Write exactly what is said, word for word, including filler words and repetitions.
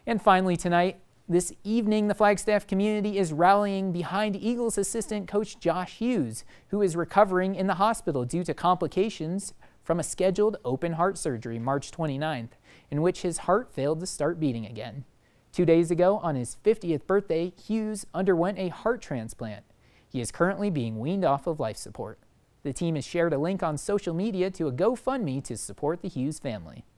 And finally tonight, this evening, the Flagstaff community is rallying behind Eagles assistant coach Josh Hughes, who is recovering in the hospital due to complications from a scheduled open heart surgery March twenty-ninth, in which his heart failed to start beating again. Two days ago, on his fiftieth birthday, Hughes underwent a heart transplant. He is currently being weaned off of life support. The team has shared a link on social media to a GoFundMe to support the Hughes family.